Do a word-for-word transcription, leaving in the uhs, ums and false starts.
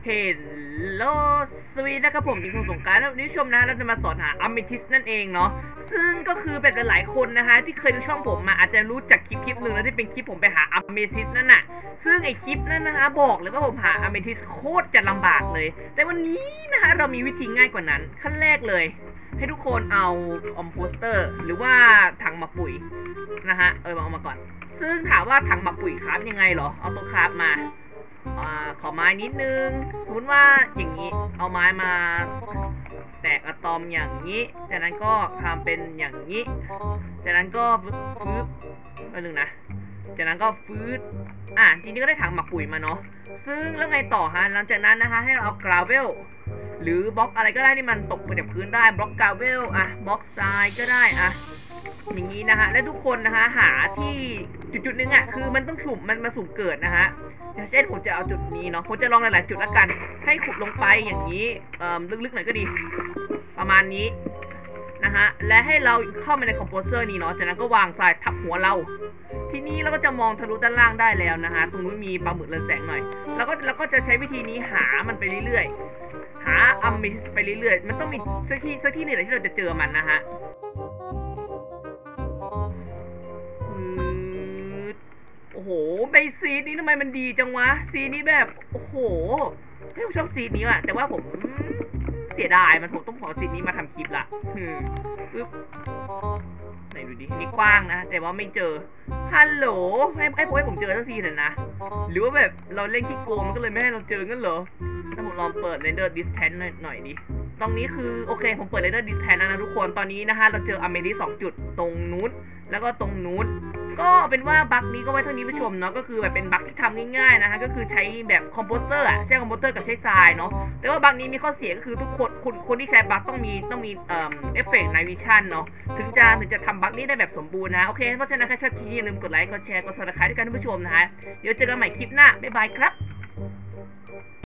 เฮลโลสวีนะครับผมดิคุณสงการแล้ววันนี้ชมนะเราจะมาสอนหาอะเมทิสนั่นเองเนาะซึ่งก็คือเป็นหลายๆคนนะฮะที่เคยดูช่องผมมาอาจจะรู้จักคลิปคลิปหนึ่งนะที่เป็นคลิปผมไปหาอะเมทิสนั่นน่ะซึ่งไอคลิปนั้นนะคะบอกเลยว่าผมหาอะเมทิสโคตรจะลำบากเลยแต่วันนี้นะคะเรามีวิธีง่ายกว่านั้นขั้นแรกเลยให้ทุกคนเอาคอมโพสเตอร์หรือว่าถังหมักปุ๋ยนะฮะเออมาเอามาก่อนซึ่งถามว่าถังหมักปุ๋ยคราฟยังไงเหรอเอาตัวคราฟมาอ่าขอไม้นิดนึงสมมติว่าอย่างนี้เอาไม้มาแตกอะตอมอย่างนี้จากนั้นก็ทำเป็นอย่างนี้จากนั้นก็ฟื้นไปหนึ่งนะจากนั้นก็ฟื้นอ่ะทีนี้ก็ได้ถังหมักปุ๋ยมาเนาะซึ่งแล้วไงต่อฮะหลังจากนั้นนะคะให้เราเอากราเวลหรือบล็อกอะไรก็ได้ที่มันตกไปจากพื้นได้บล็อกกราเวลอ่ะบล็อกทรายก็ได้อ่ะอย่างนี้นะฮะและทุกคนนะฮะหาที่จุดๆนึงอ่ะคือมันต้องสุ่มมันมาสุ่มเกิดนะฮะอย่างเช่นผมจะเอาจุดนี้เนาะผมจะลองหลายๆจุดละกันให้ขุดลงไปอย่างนี้เอ่อลึกๆหน่อยก็ดีประมาณนี้นะฮะและให้เราเข้ามาในคอมโพสเซอร์นี้เนาะจากนั้นก็วางทรายทับหัวเราทีนี้เราก็จะมองทะลุด้านล่างได้แล้วนะฮะตรงนู้นมีปลาหมึกเรืองแสงหน่อยแล้วก็เราก็จะใช้วิธีนี้หามันไปเรื่อยๆหาอะเมทิสไปเรื่อยๆมันต้องมีสักที่สักที่หนึ่งที่เราจะเจอมันนะฮะโอ้โหใบซีดนี้ทำไมมันดีจังวะซีดนี้แบบโอ้โหเฮ้ยผมชอบซีดนี้อะแต่ว่าผมเสียดายมันผมต้องขอซีดนี้มาทำคลิปละปึ๊บไหนดูดินี่กว้างนะแต่ว่าไม่เจอฮัลโหลให้ให้ให้ผมเจอสักทีเถอะนะหรือว่าแบบเราเล่นขี้โกงมันก็เลยไม่ให้เราเจองั้นเหรอถ้าผมลองเปิด render distance หน่อยดิตรงนี้คือโอเคผมเปิด render distance แล้วนะทุกคนตอนนี้นะฮะเราเจออะเมทิสสองจุดตรงนู้นแล้วก็ตรงนู้นก็เป็นว่าบั๊กนี้ก็ไว้เท่านี้ผู้ชมเนาะก็คือแบบเป็นบั๊กที่ทำง่ายๆนะฮะก็คือใช้แบบคอมโพสเตอร์อะใช้คอมโพสเตอร์กับใช้ทรายเนาะแต่ว่าบั๊กนี้มีข้อเสียก็คือทุกคนคนคนที่ใช้บั๊กต้องมีต้องมีเอ่อเอฟเฟกต์ไนท์วิชั่นเนาะถึงจะถึงจะทำบั๊กนี้ได้แบบสมบูรณ์นะโอเคเพราะฉะนั้นใครชอบคลิปนี้อย่าลืมกดไลค์กดแชร์กดซับสไครบ์ด้วยกันท่านผู้ชมนะฮะเดี๋ยวเจอกันใหม่คลิปหน้าบ๊ายบายครับ